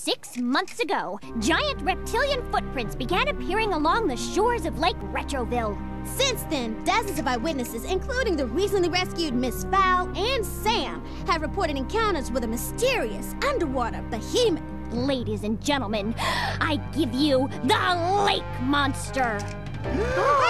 6 months ago, giant reptilian footprints began appearing along the shores of Lake Retroville. Since then, dozens of eyewitnesses, including the recently rescued Miss Fowl and Sam, have reported encounters with a mysterious underwater behemoth. Ladies and gentlemen, I give you the Lake Monster.